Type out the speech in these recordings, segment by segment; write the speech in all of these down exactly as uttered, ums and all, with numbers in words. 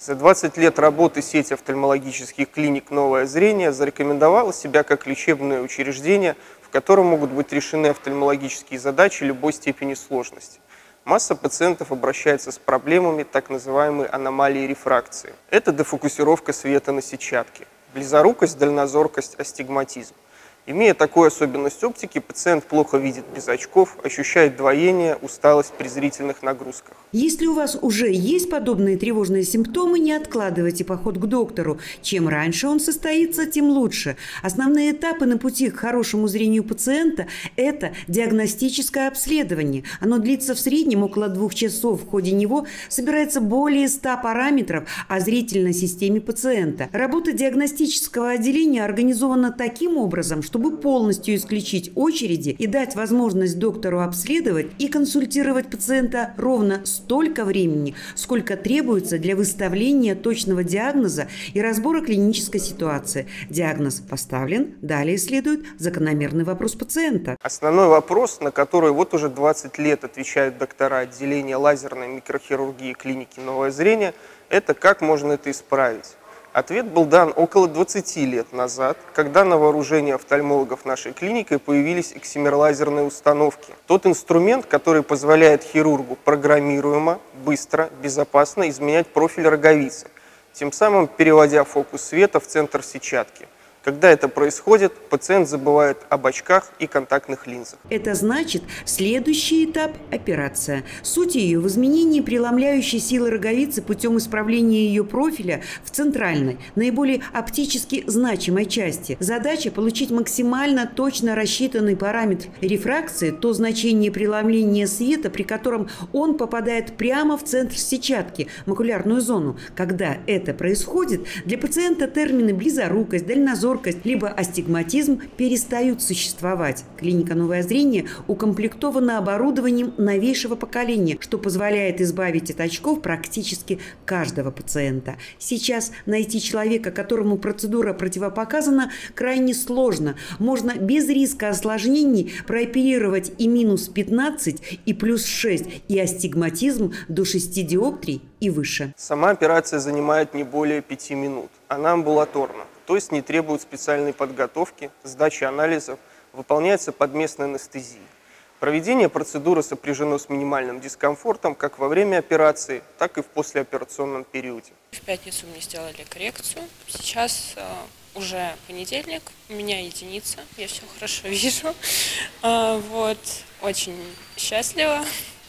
За двадцать лет работы сеть офтальмологических клиник «Новое зрение» зарекомендовала себя как лечебное учреждение, в котором могут быть решены офтальмологические задачи любой степени сложности. Масса пациентов обращается с проблемами так называемой аномалии рефракции. Это дефокусировка света на сетчатке, близорукость, дальнозоркость, астигматизм. Имея такую особенность оптики, пациент плохо видит без очков, ощущает двоение, усталость при зрительных нагрузках. Если у вас уже есть подобные тревожные симптомы, не откладывайте поход к доктору. Чем раньше он состоится, тем лучше. Основные этапы на пути к хорошему зрению пациента – это диагностическое обследование. Оно длится в среднем около двух часов. В ходе него собирается более ста параметров о зрительной системе пациента. Работа диагностического отделения организована таким образом, что чтобы полностью исключить очереди и дать возможность доктору обследовать и консультировать пациента ровно столько времени, сколько требуется для выставления точного диагноза и разбора клинической ситуации. Диагноз поставлен, далее следует закономерный вопрос пациента. Основной вопрос, на который вот уже двадцать лет отвечают доктора отделения лазерной микрохирургии клиники «Новое зрение», это как можно это исправить. Ответ был дан около двадцати лет назад, когда на вооружении офтальмологов нашей клиники появились эксимерлазерные установки. Тот инструмент, который позволяет хирургу программируемо, быстро, безопасно изменять профиль роговицы, тем самым переводя фокус света в центр сетчатки. Когда это происходит, пациент забывает об очках и контактных линзах. Это значит следующий этап – операция. Суть ее в изменении преломляющей силы роговицы путем исправления ее профиля в центральной, наиболее оптически значимой части. Задача – получить максимально точно рассчитанный параметр рефракции, то значение преломления света, при котором он попадает прямо в центр сетчатки, макулярную зону. Когда это происходит, для пациента термины близорукость, дальнозоркость, либо астигматизм перестают существовать. Клиника «Новое зрение» укомплектована оборудованием новейшего поколения, что позволяет избавить от очков практически каждого пациента. Сейчас найти человека, которому процедура противопоказана, крайне сложно. Можно без риска осложнений прооперировать и минус пятнадцать, и плюс шесть, и астигматизм до шести диоптрий и выше. Сама операция занимает не более пяти минут. Она амбулаторна, то есть не требует специальной подготовки, сдачи анализов, выполняется под местной анестезией. Проведение процедуры сопряжено с минимальным дискомфортом как во время операции, так и в послеоперационном периоде. В пятницу мне сделали коррекцию. Сейчас э, уже понедельник, у меня единица, я все хорошо вижу. Э, вот, очень счастлива.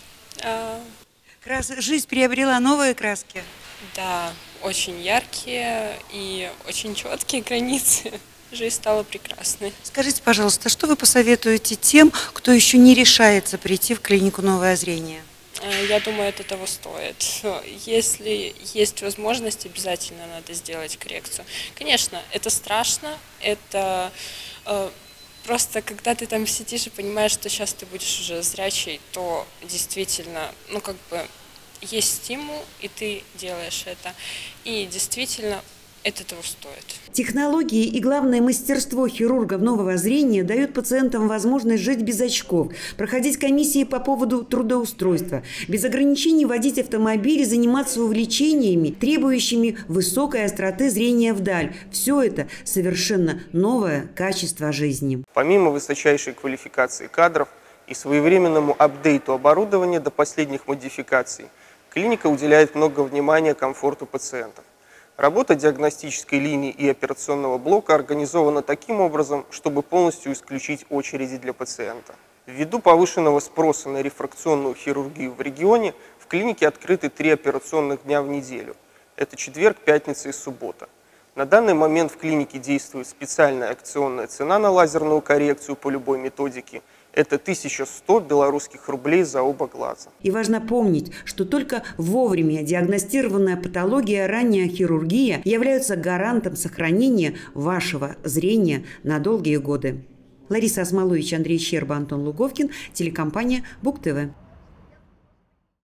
Э, Крас... Жизнь приобрела новые краски. Да, очень яркие и очень четкие границы. Жизнь стала прекрасной. Скажите, пожалуйста, что вы посоветуете тем, кто еще не решается прийти в клинику «Новое зрение»? Я думаю, это того стоит. Если есть возможность, обязательно надо сделать коррекцию. Конечно, это страшно, это э, просто когда ты там сидишь и понимаешь, что сейчас ты будешь уже зрячий, то действительно, ну как бы есть стимул, и ты делаешь это. И действительно, это того стоит. Технологии и, главное, мастерство хирургов «Нового зрения» дают пациентам возможность жить без очков, проходить комиссии по поводу трудоустройства, без ограничений водить автомобиль и заниматься увлечениями, требующими высокой остроты зрения вдаль. Все это совершенно новое качество жизни. Помимо высочайшей квалификации кадров и своевременному апдейту оборудования до последних модификаций, клиника уделяет много внимания комфорту пациентов. Работа диагностической линии и операционного блока организована таким образом, чтобы полностью исключить очереди для пациента. Ввиду повышенного спроса на рефракционную хирургию в регионе, в клинике открыты три операционных дня в неделю. Это четверг, пятница и суббота. На данный момент в клинике действует специальная акционная цена на лазерную коррекцию по любой методике. Это тысяча сто белорусских рублей за оба глаза. И важно помнить, что только вовремя диагностированная патология, ранняя хирургия являются гарантом сохранения вашего зрения на долгие годы. Лариса Осмолович, Андрей Щерба, Антон Луговкин, телекомпания БугТВ.